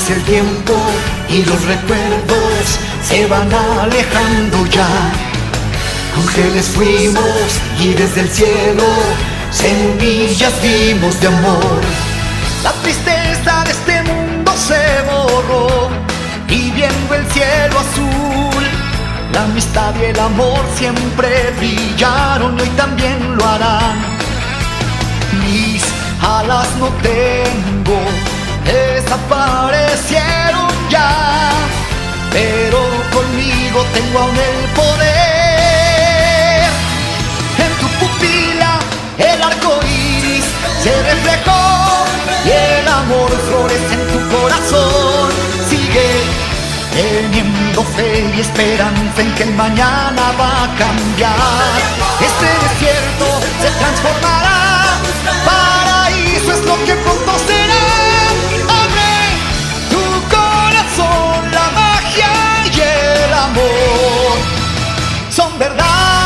Pasa el tiempo y los recuerdos se van alejando ya. Ángeles fuimos y desde el cielo semillas vimos de amor. La tristeza de este mundo se borró y viendo el cielo azul, la amistad y el amor siempre brillaron y hoy también lo harán. Mis alas no tengo, desaparecieron ya, pero conmigo tengo aún el poder. En tu pupila el arco iris se reflejó y el amor florece en tu corazón. Sigue teniendo fe y esperanza en que el mañana va a cambiar. Este desierto se transformará, paraíso es lo que pronto será. Abre tu corazón, la magia y el amor son verdad.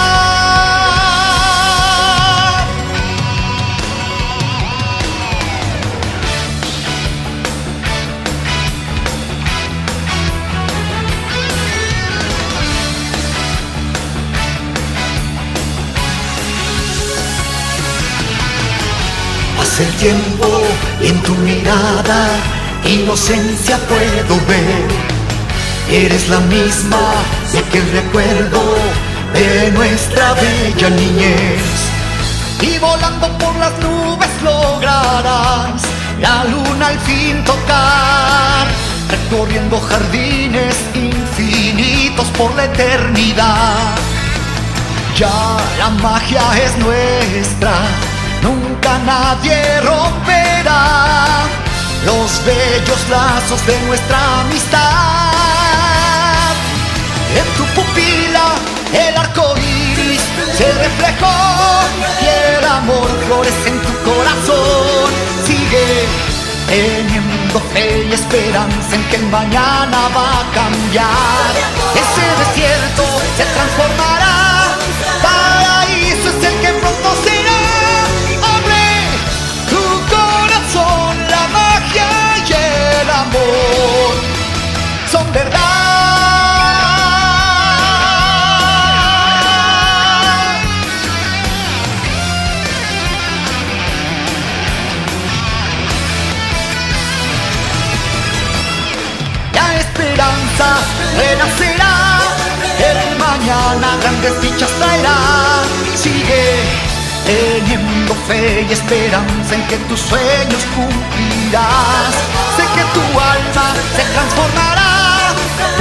Pasa el tiempo y en tu mirada inocencia puedo ver. Eres la misma de aquel recuerdo de nuestra bella niñez. Y volando por las nubes lograrás la luna al fin tocar, recorriendo jardines infinitos por la eternidad. Ya la magia es nuestra, nunca nadie romperá los bellos lazos de nuestra amistad. En tu pupila el arco iris se reflejó y el amor florece en tu corazón. Sigue teniendo fe y esperanza en que el mañana va a cambiar. Ese desierto se transformará, paraíso es el que pronto será. Amor son verdad. La esperanza renacerá, el mañana grandes dichas traerá. Sigue teniendo fe y esperanza en que tus sueños cumplirás. Sé que tu alma se transformará,